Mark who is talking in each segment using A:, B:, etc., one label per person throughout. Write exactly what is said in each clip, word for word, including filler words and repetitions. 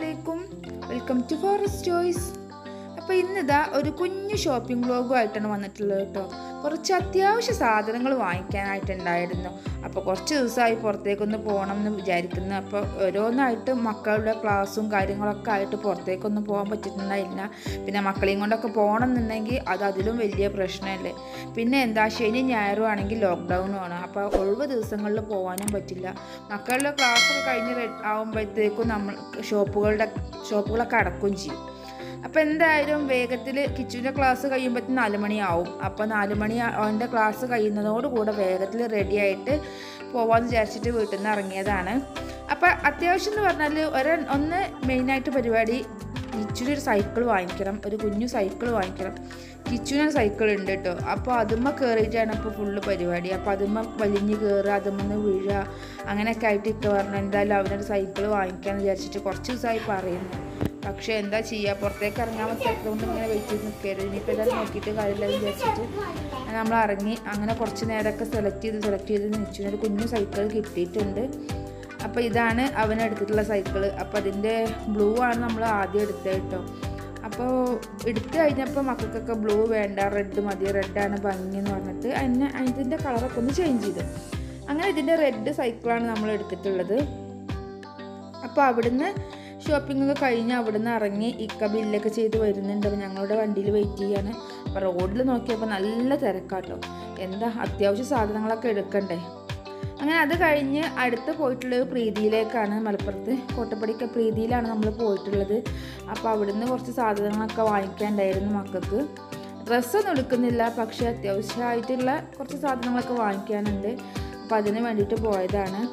A: അസ്സലാമലൈക്കും, welcome to forest choice. അപ്പോൾ ഇന്നിതാ ഒരു കുഞ്ഞു ഷോപ്പിംഗ് വ്ലോഗുമായിട്ടാണ് വന്നിട്ടുള്ളത് കേട്ടോ. കുറച്ച് അത്യാവശ്യ സാധനങ്ങൾ വാങ്ങിക്കാനായിട്ടുണ്ടായിരുന്നു. അപ്പോൾ കുറച്ച് ദിവസമായി പുറത്തേക്കൊന്ന് പോകണം എന്ന് വിചാരിക്കുന്നു. അപ്പോൾ ഓരോന്നായിട്ട് മക്കളുടെ ക്ലാസ്സും കാര്യങ്ങളൊക്കെ ആയിട്ട് പുറത്തേക്കൊന്നും പോകാൻ പറ്റിയിട്ടുണ്ടായില്ല. പിന്നെ മക്കളെയും കൊണ്ടൊക്കെ പോകണം എന്നുണ്ടെങ്കിൽ അത് അതിലും വലിയ പ്രശ്നമല്ലേ. പിന്നെ എന്താ ശനി ഞായറും ആണെങ്കിൽ ലോക്ക്ഡൗണും ആണ്. അപ്പോൾ ഒഴിവ് ദിവസങ്ങളിൽ പോകാനും പറ്റില്ല. മക്കളുടെ ക്ലാസ്സൊക്കെ കഴിഞ്ഞ് ആകുമ്പോഴത്തേക്കും നമ്മൾ ഷോപ്പുകളുടെ ഷോപ്പുകളൊക്കെ അടക്കുകയും ചെയ്യും. അപ്പോൾ എന്തായാലും വേഗത്തിൽ കിച്ചുവിൻ്റെ ക്ലാസ് കഴിയുമ്പോഴത്തേന് നാല് മണിയാവും. അപ്പോൾ നാല് മണി അവൻ്റെ ക്ലാസ് കഴിയുന്നതോടുകൂടെ വേഗത്തിൽ റെഡി ആയിട്ട് പോകാമെന്ന് വിചാരിച്ചിട്ട് വീട്ടിൽ നിന്ന് ഇറങ്ങിയതാണ്. അപ്പോൾ അത്യാവശ്യം എന്ന് പറഞ്ഞാൽ ഒരു ഒന്ന് മെയിനായിട്ട് പരിപാടി കിച്ചുവിനൊരു സൈക്കിൾ വാങ്ങിക്കണം, ഒരു കുഞ്ഞു സൈക്കിൾ വാങ്ങിക്കണം. കിച്ചുവിനൊരു സൈക്കിൾ ഉണ്ട് കേട്ടോ. അപ്പോൾ അതുമ്മ കയറിയിട്ടാണ് ഇപ്പോൾ ഫുള്ള് പരിപാടി. അപ്പോൾ അതുമ്മ വലിഞ്ഞ് കയറുക, അതുമ്മന്ന് വീഴുക, അങ്ങനെയൊക്കെ ആയിട്ട് ഇക്ക പറഞ്ഞു എന്തായാലും അവനൊരു സൈക്കിൾ വാങ്ങിക്കാമെന്ന് വിചാരിച്ചിട്ട് കുറച്ച് ദിവസമായി പറയുന്നു. പക്ഷേ എന്താ ചെയ്യുക, പുറത്തേക്ക് ഇറങ്ങാൻ പറ്റാത്തതുകൊണ്ട് ഇങ്ങനെ വെയിറ്റ് ചെയ്ത് നിൽക്കരുത്. ഇനിയിപ്പോൾ ഏതായാലും നോക്കിയിട്ട് കാര്യമില്ല വിചാരിച്ചിട്ട് നമ്മൾ ഇറങ്ങി. അങ്ങനെ കുറച്ച് നേരമൊക്കെ സെലക്ട് ചെയ്ത് സെലക്ട് ചെയ്ത് നിൽച്ചു. കുഞ്ഞു സൈക്കിൾ കിട്ടിയിട്ടുണ്ട്. അപ്പോൾ ഇതാണ് അവനെടുത്തിട്ടുള്ള സൈക്കിൾ. അപ്പോൾ അതിൻ്റെ ബ്ലൂ ആണ് നമ്മൾ ആദ്യം എടുത്തത് കേട്ടോ. അപ്പോൾ എടുത്തു കഴിഞ്ഞപ്പോൾ മക്കൾക്കൊക്കെ ബ്ലൂ വേണ്ട, റെഡ് മതി, റെഡാണ് ഭംഗി എന്ന് പറഞ്ഞിട്ട് അതിനെ അതിൻ്റെ കളറൊക്കെ ഒന്ന് ചേഞ്ച് ചെയ്തു. അങ്ങനെ ഇതിൻ്റെ റെഡ് സൈക്കിളാണ് നമ്മൾ എടുത്തിട്ടുള്ളത്. അപ്പോൾ അവിടുന്ന് ഷോപ്പിംഗ് ഒക്കെ കഴിഞ്ഞ് അവിടുന്ന് ഇറങ്ങി ഇക്ക ബില്ലൊക്കെ ചെയ്ത് വരുന്നുണ്ട്. ഞങ്ങളുടെ വണ്ടിയിൽ വെയിറ്റ് ചെയ്യാണ്. അപ്പോൾ റോഡിൽ നോക്കിയപ്പോൾ നല്ല തിരക്കാട്ടോ. എന്താ അത്യാവശ്യ സാധനങ്ങളൊക്കെ എടുക്കണ്ടേ. അങ്ങനെ അത് കഴിഞ്ഞ് അടുത്ത് പോയിട്ടുള്ളത് പ്രീതിയിലേക്കാണ്. മലപ്പുറത്ത് കോട്ടപ്പടിക്ക പ്രീതിയിലാണ് നമ്മൾ പോയിട്ടുള്ളത്. അപ്പോൾ അവിടുന്ന് കുറച്ച് സാധനങ്ങളൊക്കെ വാങ്ങിക്കാനുണ്ടായിരുന്നു മക്കൾക്ക്. ഡ്രസ്സൊന്നും എടുക്കുന്നില്ല, പക്ഷേ അത്യാവശ്യമായിട്ടുള്ള കുറച്ച് സാധനങ്ങളൊക്കെ വാങ്ങിക്കാനുണ്ട്. അപ്പോൾ അതിന് വേണ്ടിയിട്ട് പോയതാണ്.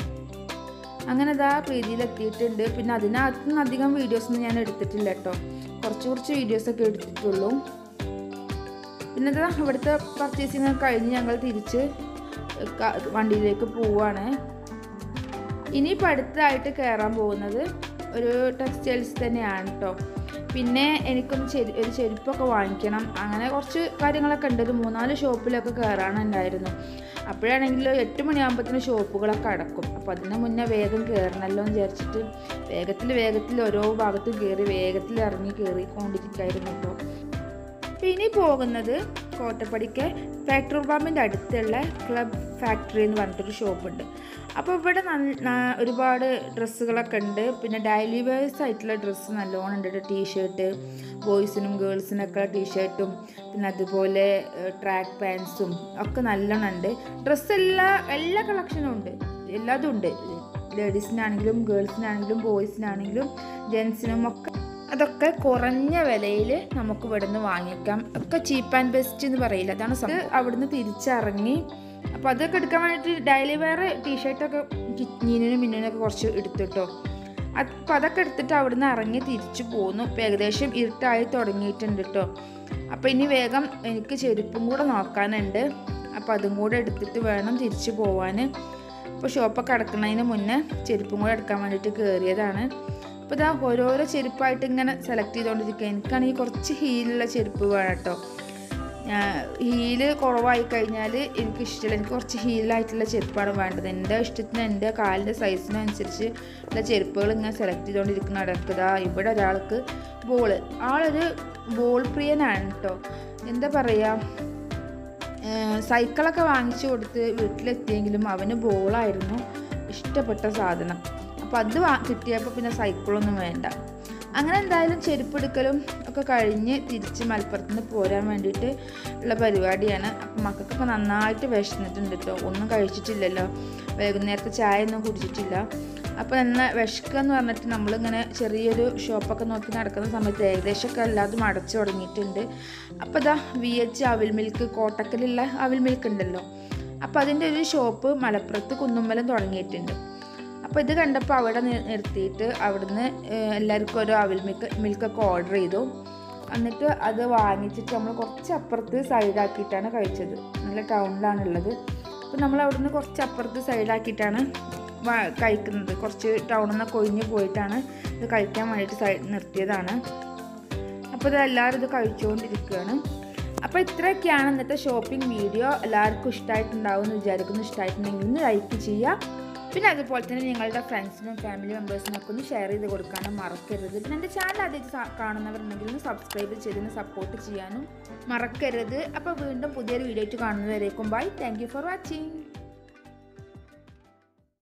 A: അങ്ങനെ അതാ പ്രീതിയിലെത്തിയിട്ടുണ്ട്. പിന്നെ അതിനകത്തുനിന്ന് അധികം വീഡിയോസൊന്നും ഞാൻ എടുത്തിട്ടില്ല കേട്ടോ. കുറച്ച് കുറച്ച് വീഡിയോസൊക്കെ എടുത്തിട്ടുള്ളൂ. പിന്നെ അതാ ഇവിടുത്തെ പർച്ചേസിങ് കഴിഞ്ഞ് ഞങ്ങൾ തിരിച്ച് വണ്ടിയിലേക്ക് പോവുകയാണ്. ഇനിയിപ്പോൾ അടുത്തതായിട്ട് കയറാൻ പോകുന്നത് ഒരു ടെക്സ്റ്റൈൽസ് തന്നെയാണ് കേട്ടോ. പിന്നെ എനിക്കൊന്ന് ചെരി ഒരു ചെരുപ്പൊക്കെ വാങ്ങിക്കണം. അങ്ങനെ കുറച്ച് കാര്യങ്ങളൊക്കെ ഉണ്ട്. ഒരു മൂന്നാല് ഷോപ്പിലൊക്കെ കയറാനുണ്ടായിരുന്നു. അപ്പോഴാണെങ്കിൽ എട്ട് മണിയാകുമ്പോഴത്തേന് ഷോപ്പുകളൊക്കെ അടക്കും. അപ്പോൾ അതിന് മുന്നേ വേഗം കയറണമല്ലോ എന്ന് വിചാരിച്ചിട്ട് വേഗത്തിൽ വേഗത്തിൽ ഓരോ ഭാഗത്തും കയറി വേഗത്തിൽ ഇറങ്ങി കയറിക്കൊണ്ടിരിക്കുകയായിരുന്നു കേട്ടോ. ഇനി പോകുന്നത് കോട്ടപ്പടിക്ക് പെട്രോൾ പമ്പിൻ്റെ അടുത്തുള്ള ക്ലബ് ഫാക്ടറി എന്ന് പറഞ്ഞിട്ടൊരു ഷോപ്പുണ്ട്. അപ്പോൾ ഇവിടെ നല്ല ഒരുപാട് ഡ്രസ്സുകളൊക്കെ ഉണ്ട്. പിന്നെ ഡെയിലി വെയേഴ്സ് ആയിട്ടുള്ള ഡ്രസ്സ് നല്ലോണം ഉണ്ട്. ടീഷർട്ട് ബോയ്സിനും ഗേൾസിനൊക്കെ ടീഷർട്ടും പിന്നെ അതുപോലെ ട്രാക്ക് പാൻസും ഒക്കെ നല്ലോണം ഉണ്ട്. ഡ്രസ്സ് എല്ലാ എല്ലാ കളക്ഷനും ഉണ്ട്, എല്ലാതും ഉണ്ട്. ലേഡീസിനാണെങ്കിലും ഗേൾസിനാണെങ്കിലും ബോയ്സിനാണെങ്കിലും ജെൻസിനും ഒക്കെ അതൊക്കെ കുറഞ്ഞ വിലയിൽ നമുക്ക് ഇവിടുന്ന് വാങ്ങിക്കാം. ഒക്കെ ചീപ്പ് ആൻഡ് ബെസ്റ്റ് എന്ന് പറയില്ല, അതാണ് സംഭവം. അവിടുന്ന് തിരിച്ചിറങ്ങി അപ്പോൾ അതൊക്കെ എടുക്കാൻ വേണ്ടിയിട്ട് ഡെയിലി വെയർ ടീഷർട്ടൊക്കെ നീനിനും മിന്നിനൊക്കെ കുറച്ച് എടുത്തിട്ടോ. അപ്പോൾ അതൊക്കെ എടുത്തിട്ട് അവിടുന്ന് ഇറങ്ങി തിരിച്ചു പോന്നു. ഇപ്പോൾ ഏകദേശം ഇരുട്ടായി തുടങ്ങിയിട്ടുണ്ട് കേട്ടോ. അപ്പോൾ ഇനി വേഗം എനിക്ക് ചെരുപ്പും കൂടെ നോക്കാനുണ്ട്. അപ്പോൾ അതും കൂടെ എടുത്തിട്ട് വേണം തിരിച്ചു പോവാൻ. അപ്പോൾ ഷോപ്പൊക്കെ അടക്കുന്നതിന് മുന്നേ ചെരുപ്പും കൂടെ എടുക്കാൻ വേണ്ടിയിട്ട് കയറിയതാണ്. അപ്പോൾ ഇതാ ഓരോരോ ചെരുപ്പായിട്ട് ഇങ്ങനെ സെലക്ട് ചെയ്തുകൊണ്ടിരിക്കുക. എനിക്കാണെങ്കിൽ കുറച്ച് ഹീലുള്ള ചെരുപ്പ് വേണം കേട്ടോ. ഹീല് കുറവായി കഴിഞ്ഞാൽ എനിക്ക് ഇഷ്ടമില്ല. എനിക്ക് കുറച്ച് ഹീലായിട്ടുള്ള ചെരുപ്പാണ് വേണ്ടത്. എൻ്റെ ഇഷ്ടത്തിന് എൻ്റെ കാലിൻ്റെ സൈസിനനുസരിച്ച് ഉള്ള ചെരുപ്പുകൾ ഇങ്ങനെ സെലക്ട് ചെയ്തുകൊണ്ടിരിക്കുന്ന നടക്കുക. ഇവിടെ ഒരാൾക്ക് ബോൾ ആളൊരു ബോൾ പ്രിയനാണ് കേട്ടോ. എന്താ പറയുക, സൈക്കിളൊക്കെ വാങ്ങിച്ചു കൊടുത്ത് വീട്ടിലെത്തിയെങ്കിലും അവന് ബോളായിരുന്നു ഇഷ്ടപ്പെട്ട സാധനം. അപ്പോൾ അത് വാ കിട്ടിയപ്പോൾ പിന്നെ സൈക്കിളൊന്നും വേണ്ട. അങ്ങനെ എന്തായാലും ചെരുപ്പെടുക്കലും ഒക്കെ കഴിഞ്ഞ് തിരിച്ച് മലപ്പുറത്ത് നിന്ന് പോരാൻ വേണ്ടിയിട്ട് ഉള്ള പരിപാടിയാണ്. അപ്പം മക്കൾക്കൊക്കെ നന്നായിട്ട് വിശന്നിട്ടുണ്ട് കേട്ടോ. ഒന്നും കഴിച്ചിട്ടില്ലല്ലോ, വൈകുന്നേരത്തെ ചായ ഒന്നും കുടിച്ചിട്ടില്ല. അപ്പോൾ എന്നാൽ വിശക്കുക എന്ന് പറഞ്ഞിട്ട് നമ്മളിങ്ങനെ ചെറിയൊരു ഷോപ്പൊക്കെ നോക്കി നടക്കുന്ന സമയത്ത് ഏകദേശമൊക്കെ എല്ലാതും അടച്ചു തുടങ്ങിയിട്ടുണ്ട്. അപ്പോൾ ഇതാ വി എച്ച് അവിൽ മിൽക്ക്, കോട്ടക്കലുള്ള അവിൽ മിൽക്ക് ഉണ്ടല്ലോ, അപ്പോൾ അതിൻ്റെ ഒരു ഷോപ്പ് മലപ്പുറത്ത് കുന്നുമ്മലം തുടങ്ങിയിട്ടുണ്ട്. അപ്പോൾ ഇത് കണ്ടപ്പോൾ അവിടെ നിർത്തിയിട്ട് അവിടുന്ന് എല്ലാവർക്കും ഓരോ അവിൽ മിൽക്ക് മിൽക്കൊക്കെ ഓർഡർ ചെയ്തു. എന്നിട്ട് അത് വാങ്ങിച്ചിട്ട് നമ്മൾ കുറച്ച് അപ്പുറത്ത് സൈഡാക്കിയിട്ടാണ് കഴിച്ചത്. നല്ല ടൗണിലാണുള്ളത്. അപ്പോൾ നമ്മൾ അവിടുന്ന് കുറച്ച് അപ്പുറത്ത് സൈഡാക്കിയിട്ടാണ് കഴിക്കുന്നത്. കുറച്ച് ടൗണിൽ നിന്നൊക്കെ ഒഴിഞ്ഞ് പോയിട്ടാണ് ഇത് കഴിക്കാൻ വേണ്ടിയിട്ട് സൈഡ് നിർത്തിയതാണ്. അപ്പോൾ ഇത് എല്ലാവരും ഇത് കഴിച്ചുകൊണ്ടിരിക്കുകയാണ്. അപ്പോൾ ഇത്രയൊക്കെയാണ് ഇന്നത്തെ ഷോപ്പിംഗ് വീഡിയോ. എല്ലാവർക്കും ഇഷ്ടമായിട്ടുണ്ടാവും എന്ന് വിചാരിക്കുന്നു. ഇഷ്ടമായിട്ടുണ്ടെങ്കിൽ ഒന്ന് ലൈക്ക് ചെയ്യുക. പിന്നെ അതുപോലെ തന്നെ നിങ്ങളുടെ ഫ്രണ്ട്സിനും ഫാമിലി മെമ്പേഴ്സിനൊക്കെ ഒന്ന് ഷെയർ ചെയ്ത് കൊടുക്കാനും മറക്കരുത്. പിന്നെ എൻ്റെ ചാനൽ ആദ്യമായിട്ട് കാണുന്നവരുണ്ടെങ്കിൽ ഒന്ന് സബ്സ്ക്രൈബ് ചെയ്തൊന്ന് സപ്പോർട്ട് ചെയ്യാനും മറക്കരുത്. അപ്പോൾ വീണ്ടും പുതിയൊരു വീഡിയോ ആയിട്ട് കാണുന്നവരേക്കും bye. Thank you for watching.